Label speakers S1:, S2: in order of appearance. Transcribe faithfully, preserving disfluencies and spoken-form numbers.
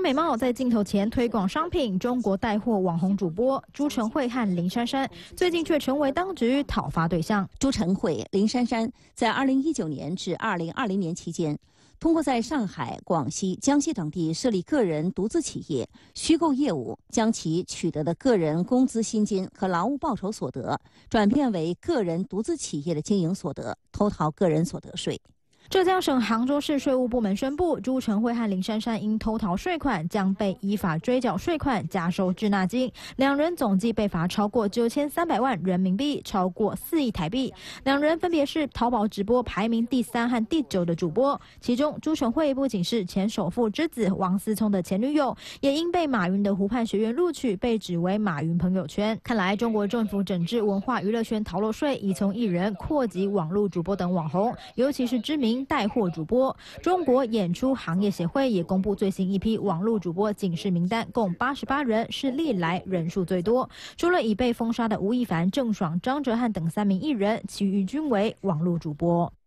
S1: 美貌在镜头前推广商品，中国带货网红主播朱晨慧和林珊珊最近却成为当局讨伐对象。
S2: 朱晨慧、林珊珊在二零一九年至二零二零年期间，通过在上海、广西、江西等地设立个人独资企业，虚构业务，将其取得的个人工资薪金和劳务报酬所得转变为个人独资企业的经营所得，偷逃个人所得税。
S1: 浙江省杭州市税务部门宣布，朱晨慧和林珊珊因偷逃税款，将被依法追缴税款、加收滞纳金。两人总计被罚超过九千三百万人民币，超过四亿台币。两人分别是淘宝直播排名第三和第九的主播。其中，朱晨慧不仅是前首富之子王思聪的前女友，也因被马云的湖畔学院录取，被指为马云朋友圈。看来，中国政府整治文化娱乐圈逃漏税，已从艺人扩及网络主播等网红，尤其是知名带货主播。中国演出行业协会也公布最新一批网络主播警示名单，共八十八人，是历来人数最多。除了已被封杀的吴亦凡、郑爽、张哲瀚等三名艺人，其余均为网络主播。